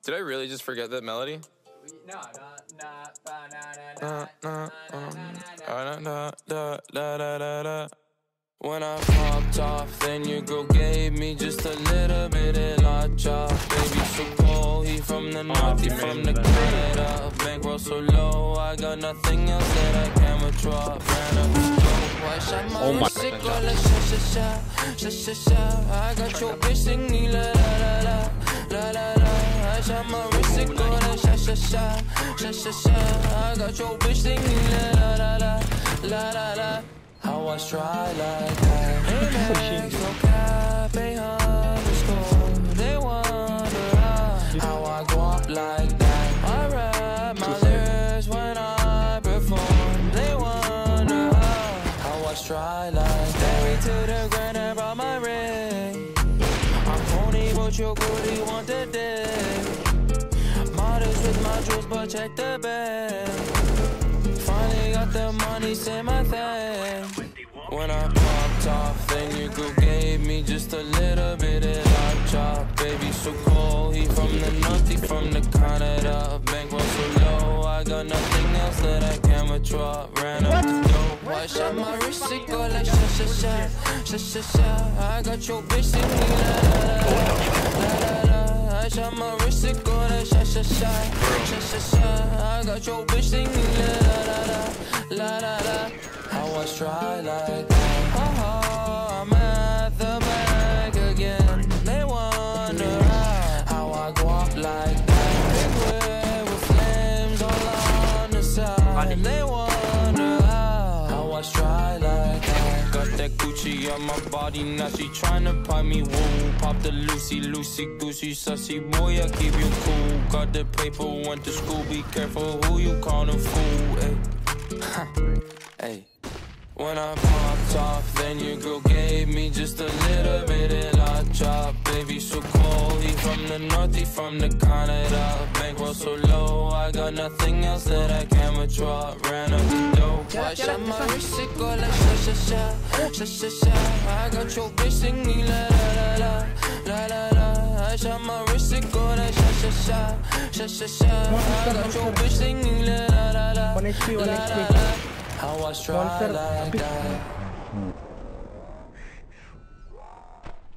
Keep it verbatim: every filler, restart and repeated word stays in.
Did I really just forget that melody? No, no, When I popped off, then your girl gave me just a little bit of la chop. Baby, so cold, he from the north, he from the Canada. Bankroll so low, I got nothing else that I can withdraw. Ran up the dope, I shot my wrist, it go like sha sha sha, sha sha sha. I got your bitch singing la la la la, la la la. I shot my wrist, it go like sha sha sha, sha sha sha. I got your bitch singing la la la la, la la la. I was try like that. Hey man, no cap, a underscore. They wonder how I go up like that. I rap my lyrics when I perform. They wonder how I was try like that. Married to the grind, I brought my ring. I'm pony, but your goodie want the dick. Modest with my jewels, but check the bag. Finally got the money, say my thing. When I popped off, then your girl gave me just a little bit of la chop. Baby, so cold, he from the north, he from the Canada. Bankroll so low, I got nothing else that I can withdraw. Ran up the dope, I shot my wrist, it go like sha sha sha, sha sha sha. I got your bitch singing la la la, la la la. I shot my wrist, it go like sha sha sha, sha sha sha. I got your bitch singing la la la, la la la. I was try like that. Oh, I'm at the back again. They wonder how I go up like that. Big whip with flames all on the side. They wonder how I was try like that. Got that Gucci on my body, now she tryna pop me woo. Pop the Lucy, Lucy, Goosey, sussy boy, I keep you cool. Got the paper, went to school, be careful who you callin' fool. Ay. Hey. When I popped off, then your girl gave me just a little bit of la chop. Baby, so cold, he from the north, he from the Canada. Bankroll so low, I got nothing else that I can withdraw. Ran up the dope, I shot my wrist, it go like sha sha sha, sha sha sha. I got your bitch singing la la la la, la la la. I shot my wrist, it go like sha sha sha, sha sha sha. I got your bitch singing la la la la, la la la. I was try like that.